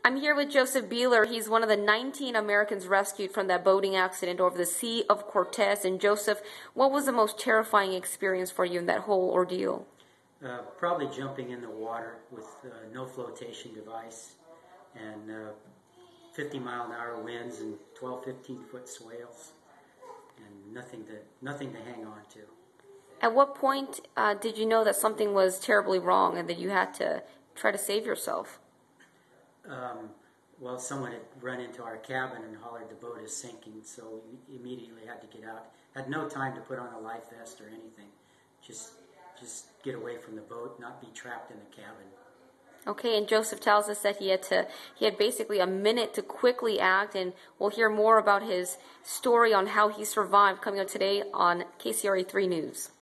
I'm here with Joseph Beeler. He's one of the 19 Americans rescued from that boating accident over the Sea of Cortez. And Joseph, what was the most terrifying experience for you in that whole ordeal? Probably jumping in the water with no flotation device and 50-mile-an-hour winds and 12, 15-foot swales and nothing to hang on to. At what point did you know that something was terribly wrong and that you had to try to save yourself? Well, someone had run into our cabin and hollered the boat is sinking, so we immediately had to get out. Had no time to put on a life vest or anything. Just get away from the boat, not be trapped in the cabin. Okay, and Joseph tells us that he had basically a minute to quickly act, and we'll hear more about his story on how he survived coming up today on KCRA 3 News.